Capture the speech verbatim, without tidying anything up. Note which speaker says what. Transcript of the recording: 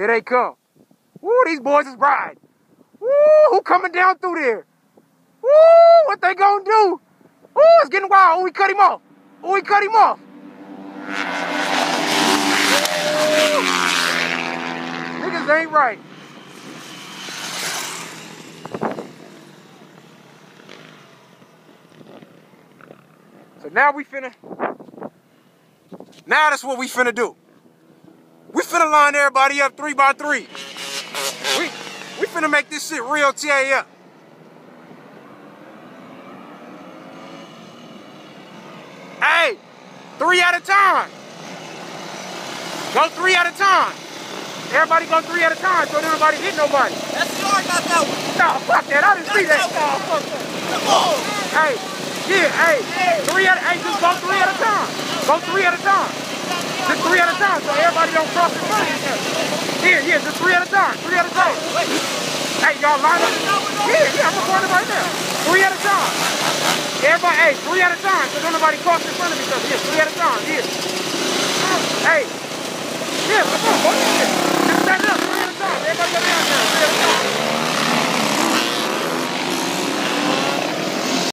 Speaker 1: Here they come. Woo, these boys is riding. Woo, who coming down through there? Woo, what they gonna do? Woo, it's getting wild. Oh, we cut him off. Oh, we cut him off. Woo. Niggas ain't right. So now we finna, now that's what we finna do. We finna line everybody up three by three. We, we finna make this shit real T A F. Hey, three at a time. Go three at a time. Everybody go three at a time so nobody hit nobody.
Speaker 2: That's yours, not that one.
Speaker 1: No, fuck that. I didn't see that.
Speaker 2: No, fuck that. Come on.
Speaker 1: Hey, yeah, hey, three at a hey, just go three at a time. Go three at a time. Just three at a time so everybody don't cross in front of each other. Here, yeah, just three at a time. Three at a time. Hey, y'all line up. Yeah, yeah, I'm recording right now. Three at a time. Everybody, hey, three at a time so nobody cross in front of each other. Yeah, three at a time. Yeah. Hey.